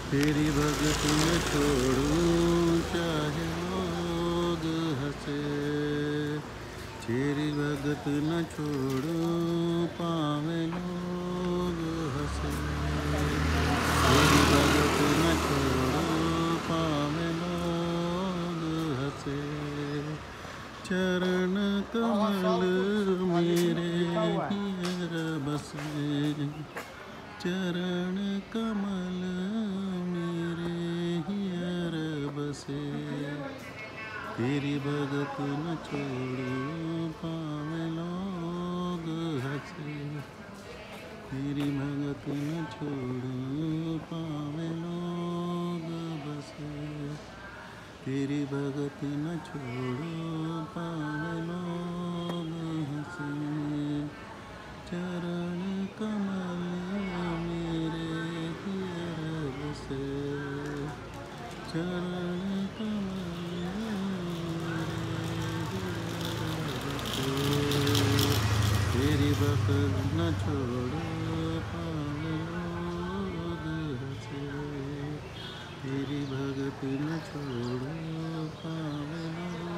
तेरी भगत न छोड़ूं चाहे लोग हंसे, तेरी भगत न छोड़ूं पावे लोग हंसे, तेरी भगत न छोड़ूं पावे लोग हंसे। चरण कमल मेरे हियर बसे, चरण कमल मेरे हियर बसे, तेरी भगत न छोड़ूं पावे लोग हंसे, तेरी भगत न छोड़ूं पावे लोग बसे, तेरी भगत न छोड़ूं पावे लोग हंसे। चरण कमल मेरे हियर बसे, चरण कमल मेरे हियर बसे, तेरी भगत न छोड़ो पावे लोग हंसे, तेरी भगत न छोड़ो पावे लोग